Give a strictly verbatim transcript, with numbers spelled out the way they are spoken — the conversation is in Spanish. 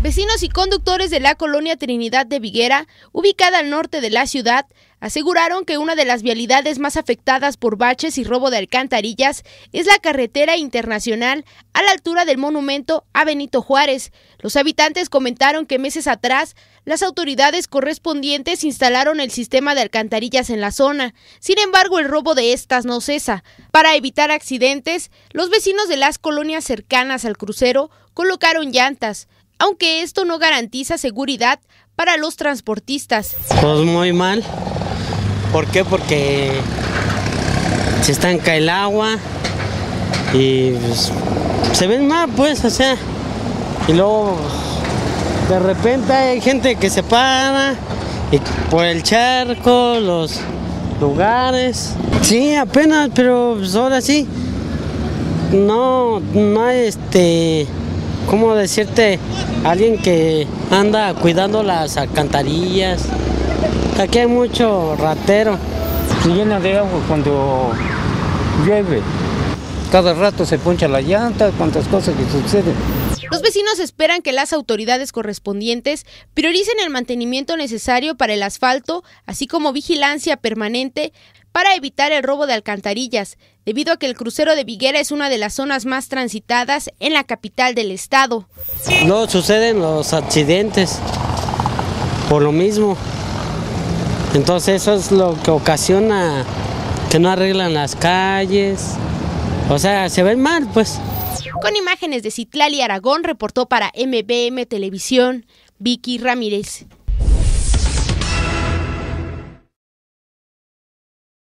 Vecinos y conductores de la colonia Trinidad de Viguera, ubicada al norte de la ciudad, aseguraron que una de las vialidades más afectadas por baches y robo de alcantarillas es la carretera internacional a la altura del monumento a Benito Juárez. Los habitantes comentaron que meses atrás las autoridades correspondientes instalaron el sistema de alcantarillas en la zona. Sin embargo, el robo de estas no cesa. Para evitar accidentes, los vecinos de las colonias cercanas al crucero colocaron llantas, aunque esto no garantiza seguridad para los transportistas. Pues muy mal. ¿Por qué? Porque se estanca el agua y pues, se ven mal, pues, o sea, y luego de repente hay gente que se para y por el charco, los lugares. Sí, apenas, pero pues, ahora sí, no, no hay este... ¿Cómo decirte? Alguien que anda cuidando las alcantarillas. Aquí hay mucho ratero. Se llena de agua cuando llueve. Cada rato se poncha la llanta, cuántas cosas que suceden. Los vecinos esperan que las autoridades correspondientes prioricen el mantenimiento necesario para el asfalto, así como vigilancia permanente para evitar el robo de alcantarillas, debido a que el crucero de Viguera es una de las zonas más transitadas en la capital del estado. No suceden los accidentes por lo mismo. Entonces eso es lo que ocasiona que no arreglan las calles. O sea, se ven mal, pues. Con imágenes de Citlali Aragón, reportó para M B M Televisión, Vicky Ramírez.